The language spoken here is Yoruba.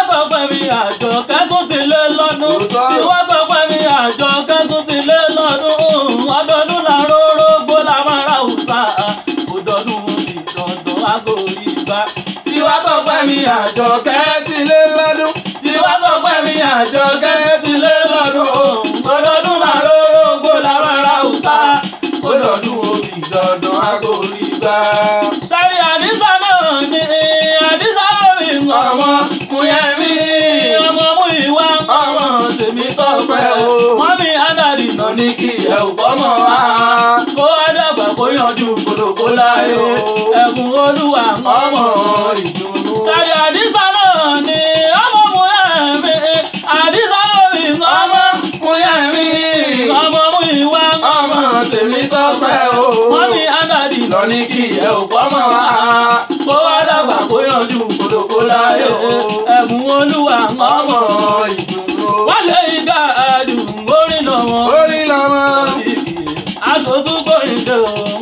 Tiwátọ́pẹ́ mi Àjọkẹ́ tún ti lé lọ́dún. Tiwátọ́pẹ́ mi Àjọkẹ́ tún ti lé lọ́dún. Ọdọọdún la rórógbó la máa ra òòṣà. Ọdọọdún òbí dandan agòrí ìgbà. Tiwátọ́pẹ́ mi Àjọkẹ́ ti lé lọ́dún. Tiwátọ́pẹ́ mi Àjọkẹ́ ti lé lọ́dún. Ọdọọdún la rórógbó la máa ra òòṣà. Ọdọọdún òbí dandan agòrí ìgbà. Sáré Àdìsá náà ni Àdìsá lórí nǹkan. Ọmọ Múyẹ̀mí. Ọmọ Múyìwá. Ọmọ Tèmítọ́pẹ́ o. Mọ́mí Ádàdì náà ní kí ẹ ò bọ́mọ wá. Kó wá dàgbà kó yanjú kòtòkó láyé o. Ẹ̀bùn Olúwa ọmọ ìdùnnú. Sáré Àdìsá náà ni ọmọ Múyẹ̀mí. Àdìsá lórí nǹkan. Ọmọ Múyẹ̀mí. Ọmọ Múyìwá. Ọmọ Tèmítọ́pẹ́ o. Mọ́mí Ádàdì lọ ní kí ẹ ò bọ́mọ wá. Kó wá dàgbà kó yanjú kòtòkó láyé o. Ẹ̀bùn Olúwa ọmọ ìdùnnú. Wálé igá àdùn orin lọ́wọ́. Orin lọ́mọ. Aṣọ tún gbòrìndé o.